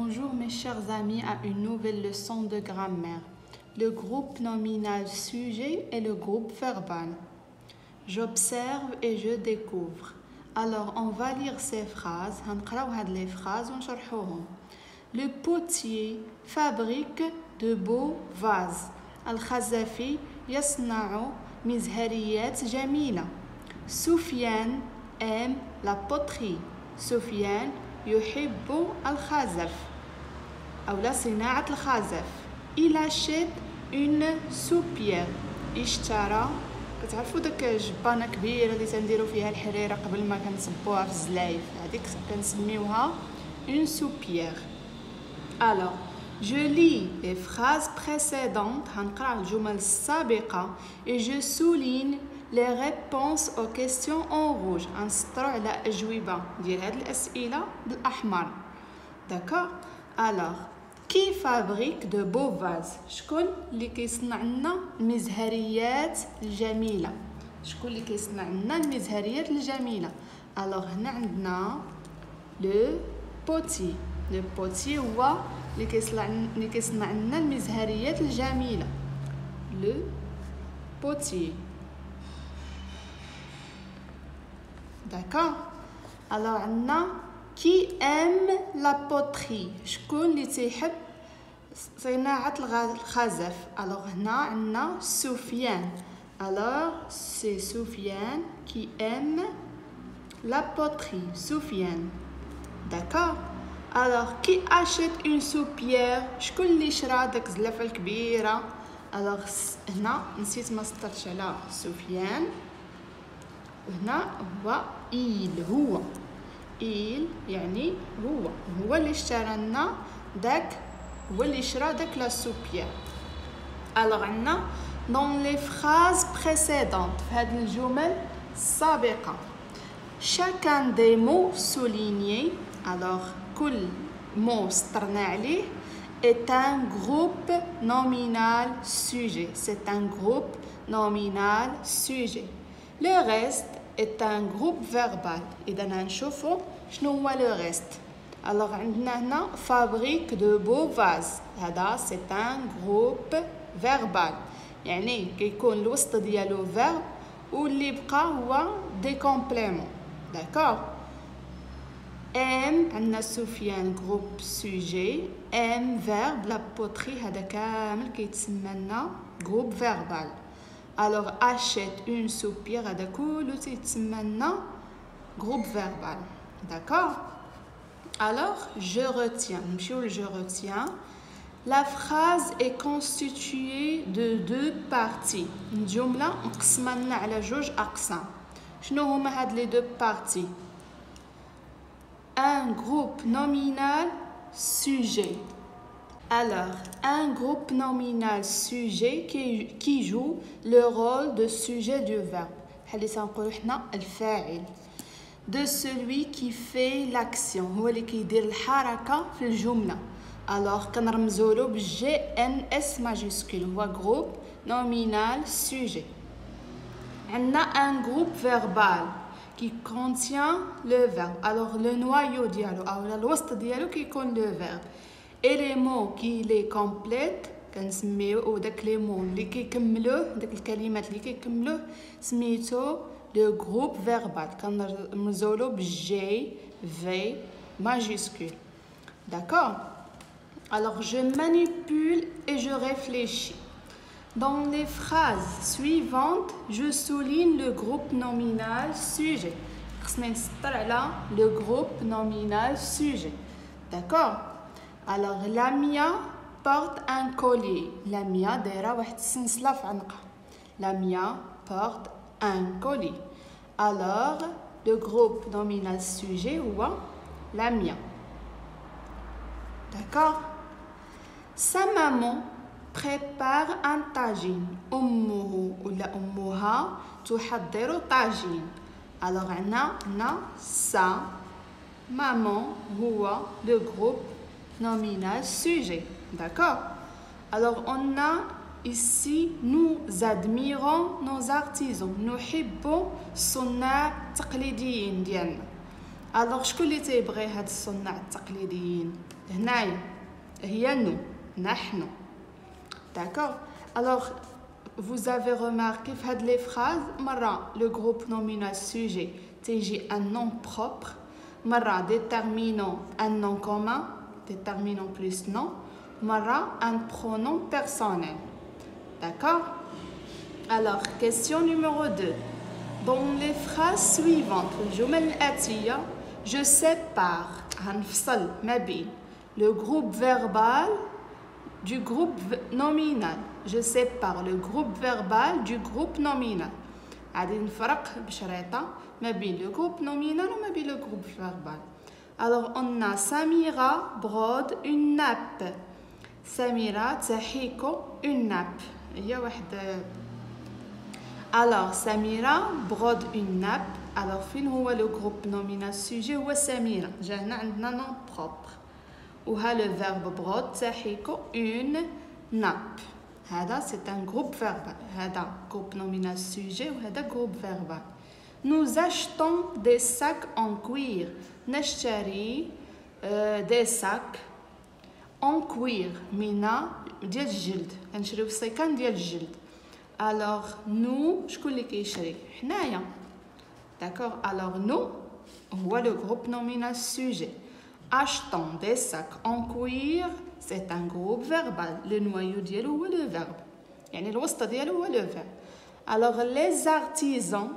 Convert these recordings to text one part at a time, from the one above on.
Bonjour mes chers amis à une nouvelle leçon de grammaire. Le groupe nominal sujet et le groupe verbal. J'observe et je découvre. Alors on va lire ces phrases. هنقراو هاد les phrases ونشرحوهم. Le potier fabrique de beaux vases. الخزفي يصنع مزهريات جميلة. Soufiane aime la poterie. Soufiane يحب الخزف أو صناعة الخزف. Il achète une soupière. اشترى كتعرفوا داك جبانة كبيرة اللي تنديرو فيها الحريرة قبل ما كنصبوها في الزلايف، هذيك كنسميوها une soupière. Alors je lis les phrases précédentes هنقرا الجمل السابقة et je souligne les réponses aux questions en rouge. غنسطرو على أجوبة ديال هاد الأسئلة بالأحمر. D'accord? Alors qui fabrique de beaux vases؟ شكون اللي كيصنع لنا المزهريات الجميلة؟ شكون اللي كيصنع لنا المزهريات الجميلة؟ alors هنا عندنا لو بوتي. لو بوتي هو اللي كيصنع لنا المزهريات الجميلة. لو بوتي. D'accord? Alors عندنا qui aime la poterie؟ شكون اللي تيحب صناعة الخزف؟ alors هنا عندنا Soufiane. alors c'est Soufiane qui aime la poterie. Soufiane. D'accord? alors qui achète une soupière؟ شكون اللي شرا داك الزلافة الكبيرة؟ alors هنا نسيت ما سطرتش على Soufiane. هنا هو هو يعني هو اللي اشترى لنا داك، هو اللي شرا داك لا سوبيير. alors عندنا dans les phrases précédentes في هاد الجمل السابقة chacun des mots soulignés alors كل mot سطرنا عليه est un groupe nominal sujet. c'est un groupe nominal sujet. le reste est un groupe verbal. إذا نشوفوا شنو هو le reste. alors عندنا هنا fabrique de beaux vases. هذا c'est un groupe verbal. يعني كيكون الوسط ديالو verbe واللي بقى هو des compléments. d'accord? aime عندنا Soufiane groupe sujet. aime verbe la poterie هذا كامل كيتسمى لنا groupe verbal. alors achète une soupière هذا كله تيتسمى لنا groupe verbal. d'accord? alors je retiens. نمشيو je retiens. la phrase est constituée de deux parties. الجملة مقسمة لنا على جوج أقسام. شنو هما هاد لي دو بارتي؟ un groupe nominal sujet. alors un groupe nominal sujet qui joue le rôle de sujet du verbe. بحال اللي تنقولوا حنا الفاعل. de celui qui fait l'action. هو اللي كيدير الحركة في الجملة. alors كنرمزوا له بالجي ان اس ماجيسكول. هو groupe nominal sujet. عندنا un groupe verbal qui contient le verbe. alors le noyau ديالو او الوسط ديالو كيكون le verbe. et les mots qui les complètent كنسميو داك لي مو اللي كيكملوه، داك الكلمات اللي كيكملوه سميتو لو جروب فيربال. كنرمزولو بالجي في ماجيسكول. d'accord? alors je manipule et je réfléchis. dans les phrases suivantes je souligne le groupe nominal sujet. خصني نسطر على le groupe nominal sujet. d'accord? alors Lamia porte un collier. Lamia دايره واحد السنسله في عنقها. Lamia porte un collier. alors le groupe nominal sujet هو Lamia. d'accord? sa maman prépare un tagine. أمه ولا أمها تحضر طاجين. alors عندنا sa maman هو le groupe nominal sujet. d'accord? alors on a ici nous admirons nos artisans. نحب الصناع التقليديين ديالنا. alors شكون اللي تيبغي هاد الصناع التقليديين؟ هنايا هي nous نحن. D'accord. Alors vous avez remarqué في هاد les phrases مرة le groupe nominal sujet تيجي un nom propre, مرة déterminant un nom commun, déterminant plus nom, مرة un pronom personnel. D'accord. Alors question numéro 2. Dans les phrases suivantes الجمل الآتية je sépare هنفصل ما بين le groupe verbal du groupe nominal. Je sépare le groupe verbal du groupe nominal. غادي نفرق بشريطة ما بين le groupe nominal وما بين le groupe verbal. Alors on a Samira brode une nappe. Samira تحيكو une nappe. هي واحد. Alors Samira brode une nappe. Alors فين هو le groupe nominal sujet هو سميرة. جا هنا عندنا nom propre. وها le verbe brode تحيكو une nappe. هذا c'est un groupe verbal. هذا groupe nominal sujet وهذا groupe verbal. Nous achetons des sacs en cuir. نشتري des sacs en cuir من ديال الجلد. كنشريو السيكان ديال الجلد. Alors nous شكون اللي كيشري؟ حنايا. D'accord. Alors nous هو le groupe nominal sujet. Achetons des sacs en cuir, c'est un groupe verbal. Le noyau ديالو هو le verbe. يعني الوسط ديالو هو le verbe. Alors les artisans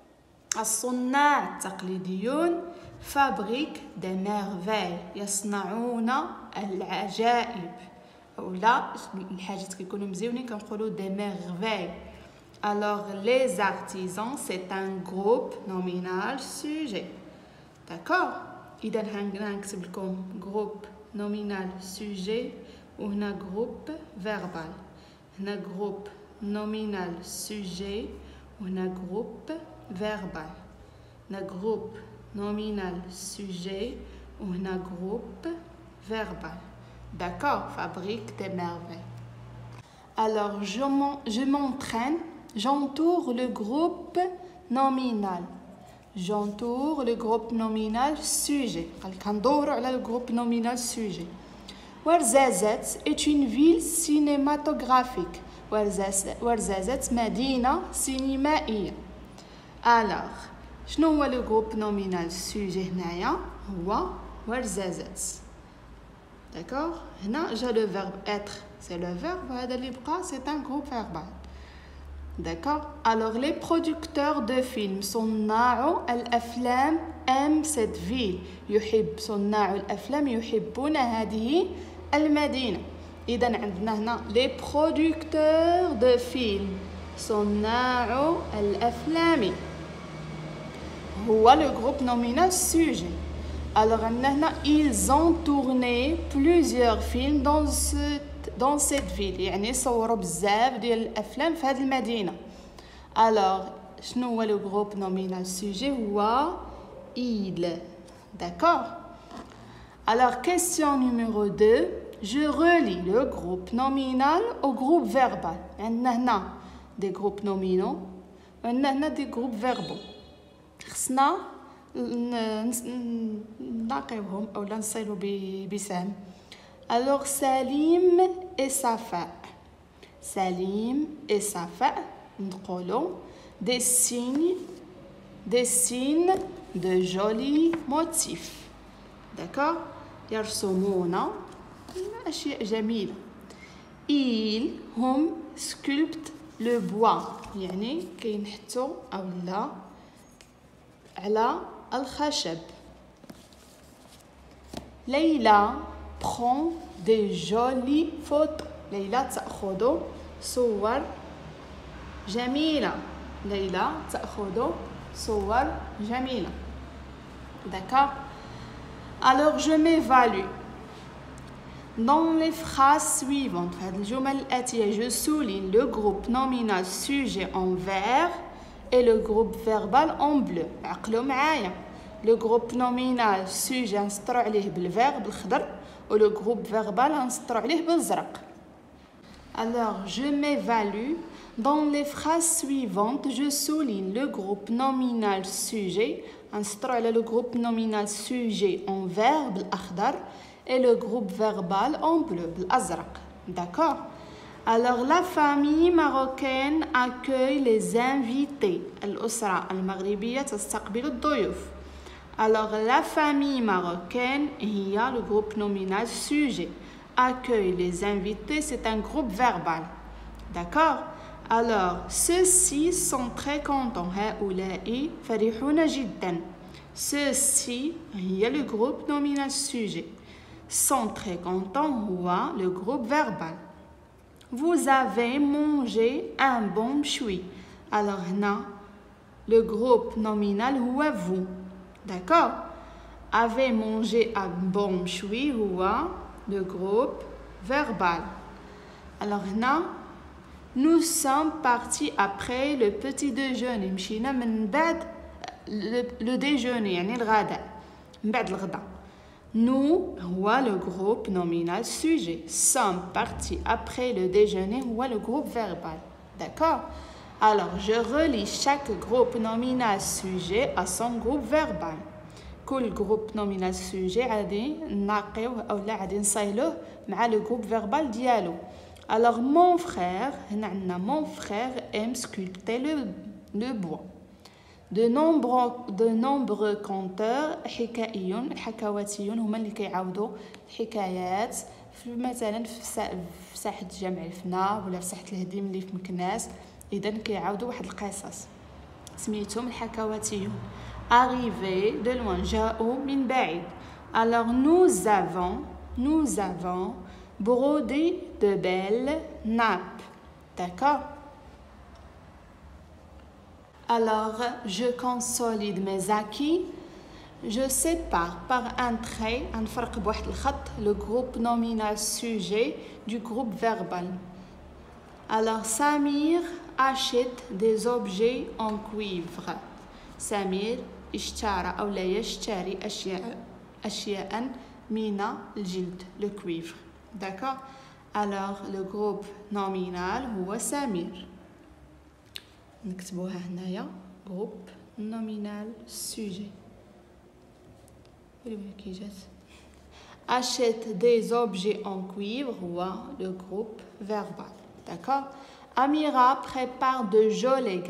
الصناع التقليديون fabriquent des merveilles. يصنعون العجائب. ولا الحاجات كيكونوا مزيونين كنقولوا des merveilles. Alors les artisans c'est un groupe nominal sujet. D'accord. إذا هنكتب لكم groupe nominal sujet وهنا groupe verbal. هنا groupe nominal sujet وهنا groupe verbal. هنا groupe nominal sujet وهنا groupe verbal. D'accord. Fabrique des merveilles. Alors je m'entraîne. J'entoure le groupe nominal. J'entoure le groupe nominal sujet. كندوروا على le groupe nominal sujet. Ouarzazate est une ville cinématographique. Ouarzazate مدينة سينمائية. Alors شنو هو le groupe nominal sujet هنايا؟ هو Ouarzazate. D'accord. هنا جا le verbe être. C'est le verbe. هذا اللي بقى c'est un groupe verbal. D'accord. Alors les producteurs de films صناع الأفلام aiment cette ville. يحب صناع الأفلام يحبون هذه المدينة. إذا عندنا هنا les producteurs de films صناع الأفلام هو le groupe nominal sujet. Alors عندنا هنا ils ont tourné plusieurs films dans cette ville. يعني صوروا بزاف ديال الافلام في هذه المدينه. Alors شنو هو le groupe nominal sujet هو il. D'accord. Alors question numéro 2. Je relie le groupe nominal au groupe verbal. عندنا هنا des groupes nominaux وعندنا هنا des groupes verbaux. خصنا نلاقيوهم اولا نصيلوا بسهم. Alors Salim et Safa. Salim et Safa نقولوا dessinent de jolis motifs. D'accord. يرسمون أشياء جميلة. Ils هم sculptent le bois. يعني كينحتوا أولا على الخشب. ليلى prend des jolies photos. ليلى تأخذ صور جميلة. ليلى تأخذ صور جميلة. D'accord. Alors je m'évalue. Dans les phrases suivantes في هذه الجمل الآتية je souligne le groupe nominal sujet en vert et le groupe verbal en bleu. عقلوا معايا. Le groupe nominal sujet نسطروا عليه بالفيرب بالخضر و le groupe verbal نسطروا عليه بالزرق. Alors je m'évalue. Dans les phrases suivantes je souligne le groupe nominal sujet نسطروا على le groupe nominal sujet en vert بالأخضر et le groupe verbal en bleu, بالأزرق. D'accord? Alors, la famille marocaine accueille les invités. الأسرة المغربية تستقبل الضيوف. Alors, la famille marocaine, il y a le groupe nominal sujet. Accueille les invités, c'est un groupe verbal. D'accord? Alors, ceux-ci sont très contents. هؤلاء فرحون جدا. Ceux-ci, il y a le groupe nominal sujet. Sont très contents, هو le groupe verbal. Vous avez mangé un bon mchoui. Alors, هنا, le groupe nominal هو vous. D'accord? Avez mangé un bon mchoui هو le groupe verbal. Alors, هنا, nous sommes partis après le petit déjeuner. مشينا من بعد le déjeuner, يعني الغداء. من بعد الغداء. Nous, هو le groupe nominal sujet. Sommes partis après le déjeuner, هو le groupe verbal. D'accord? Alors, je relie chaque groupe nominal sujet à son groupe verbal. كل groupe nominal sujet غادي نناقيوه أو لا غادي نصايلوه مع le groupe verbal ديالو. Alors, mon frère, هنا عندنا mon frère aime sculpter le bois. De nombreux conteurs حكائيون الحكواتيون هما اللي كيعاودوا الحكايات مثلا في ساحة جامع الفنا ولا في ساحة الهديم اللي في مكناس. إذا كيعاودوا واحد القصص سميتهم الحكواتيون. Arrivés de loin, جاءوا من بعيد. Alors nous avons brodé de belles nappes. D'accord? Alors, je consolide mes acquis. Je sépare par un trait, نفرق بواحد الخط, le groupe nominal sujet du groupe verbal. Alors, Samir achète des objets en cuivre. Samir اشترى أو لا يشتري أشياء من الجلد, le cuivre. D'accord? Alors, le groupe nominal هو سمير. نكتبوها هنايا groupe nominal sujet. كي جات achète des objets en cuivre هو le groupe verbal. D'accord? Amira prépare de jolies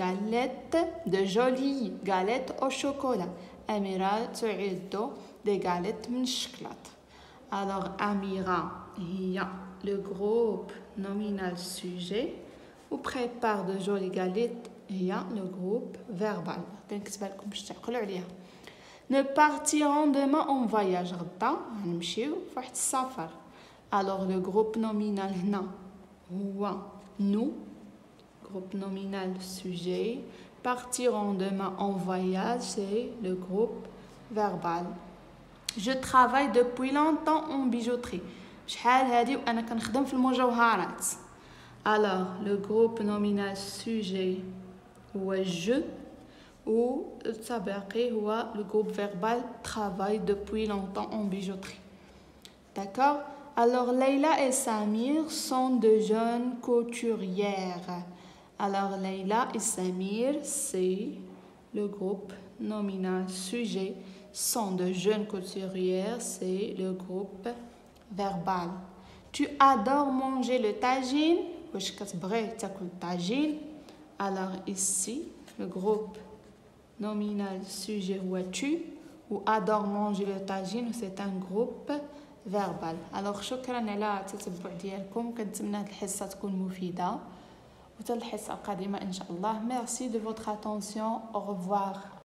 galettes au chocolat. Amira تعد des galettes من الشوكولاتة. Alors Amira هي le groupe nominal sujet ou prépare de jolies galettes هي le groupe verbal. كنكتبها لكم باش تعقلوا عليها. Nous partirons demain en voyage. غدا غنمشيو فواحد السفر. Alors le groupe nominal هنا هو nous, groupe nominal sujet. Partiront demain en voyage, c'est le groupe verbal. Je travaille depuis longtemps en bijouterie. شحال هادي وأنا كنخدم في المجوهرات. Alors le groupe nominal sujet هو je ou السابقي هو le groupe verbal travaille depuis longtemps en bijouterie. D'accord? Alors Leïla et Samir sont de jeunes couturières. Alors Leïla et Samir, c'est le groupe nominal sujet. Sont de jeunes couturières, c'est le groupe verbal. Tu adores manger le tagine. واش كتبغي تاكل الطاجين. Alors ici, le groupe nominal sujet هو tu ou adore manger le tagine, c'est un groupe verbal. Alors شكرا على التتبع ديالكم. كنتمنى هاد الحصة تكون مفيدة وحتى الحصة القادمة إن شاء الله. Merci de votre attention. Au revoir.